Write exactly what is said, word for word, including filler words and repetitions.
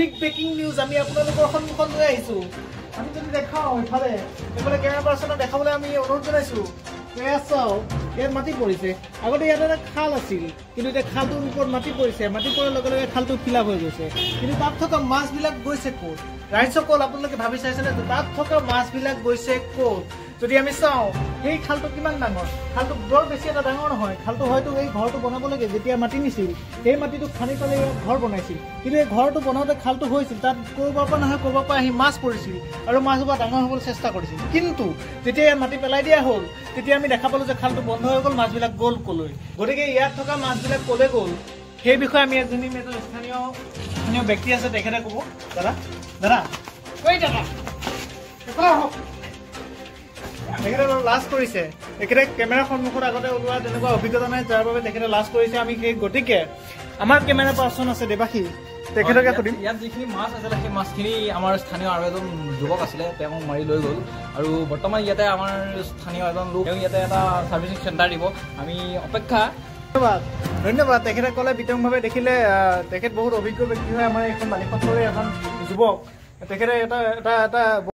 big breaking news আমি আপোনালোকৰ সন্মুখত লৈ আহিছো আমি যদি দেখাও ইফালে এইফালে কেমেৰা পাৰ্চনক দেখাবলৈ আমি অনুৰোধ জনাইছো এয়া চাও ইয়াত মাটি পৰিছে আগতে ইয়াত এটা খাল আছিল কিন্তু এতিয়া খালটোৰ ওপৰত মাটি পৰিছে মাটি পৰাৰ লগে লগে খালটো ফিল আপ হৈ গৈছে কিন্তু তাত থকা মাছবিলাক গৈছে ক'ত ৰাইজসকল আপোনালোকে ভাবি চাইছেনে তাত থকা মাছবিলাক গৈছে ক'ত যদি আমি চাওঁ এই খালটো কিমান ডাঙৰ খালটো বৰ বেছি এটা ডাঙৰ নহয় খালটো হয়তো এই ঘৰটো বনাবলৈকে যেতিয়া মাটি নিছিল সেই মাটিটো খানি পেলাই ইয়াত ঘৰ বনাইছিল কিন্তু এই ঘৰটো বনাওঁতে খালটো হৈছিল তাত ক'ৰবাৰ পৰা নহয় ক'ৰবাৰ পৰা আহি মাছ পৰিছিল আৰু মাছবোৰ ডাঙৰ হ'বলৈ চেষ্টা কৰিছিল কিন্তু যেতিয়া ইয়াত মাটি পেলাই দিয়া হ'ল তেতিয়া আমি দেখা পালোঁ যে খালটো বন্ধ হৈ গ'ল মাছবিলাক গ'ল ক'লৈ গতিকে ইয়াত থকা মাছবিলাক ক'লৈ গ'ল সেই বিষয়ে আমি এজনী এজন স্থানীয় স্থানীয় ব্যক্তি আছে তেখেতে ক'ব দাদা দাদা কৈ দাদা তেখেতে লাজ কৰিছে তেখেতে কেমেৰাৰ সন্মুখত আগতে ওলোৱা তেনেকুৱা অভিজ্ঞতা নাই যাৰ বাবে তেখেতে লাজ কৰিছে আমি সেই গতিকে আমাৰ কেমেৰা পাৰ্চন আছে দেৱাশী তেখেতকে সুধিম ইয়াত যিখিনি মাছ আছিলে সেই মাছখিনি আমাৰ স্থানীয় আৰু এজন যুৱক আছিলে তেওঁ মাৰি লৈ গ'ল আৰু বৰ্তমান ইয়াতে আমাৰ স্থানীয় এজন লোক তেওঁ ইয়াতে এটা ছাৰ্ভিচিং চেণ্টাৰ দিব আমি অপেক্ষা ধন্যবাদ ধন্যবাদ তেখেতে ক'লে বিতংভাৱে দেখিলে তেখেত বহুত অভিজ্ঞ ব্যক্তি হয় আমাৰ এইখন বালিপথৰে এখন যুৱক তেখেতে এটা এটা এটা